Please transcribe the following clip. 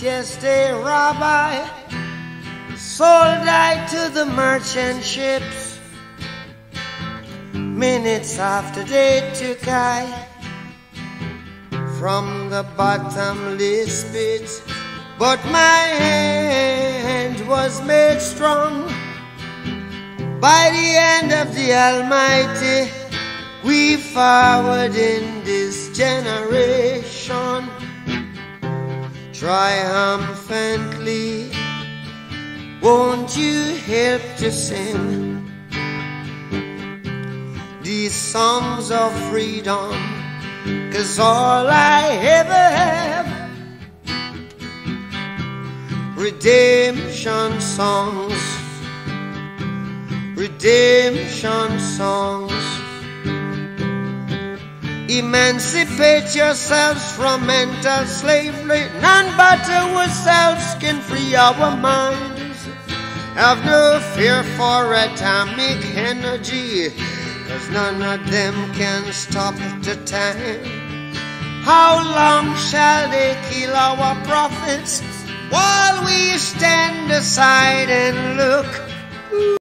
just a rabbi, sold I to the merchant ships. Minutes after they took I from the bottomless pit, but my hand was made strong by the hand of the Almighty. We forward in this generation triumphantly. Won't you help to sing these songs of freedom? 'Cause all I ever have, redemption songs, redemption songs. Emancipate yourselves from mental slavery. None but ourselves can free our minds. Have no fear for atomic energy, 'cause none of them can stop the time. How long shall they kill our prophets while we stand aside and look?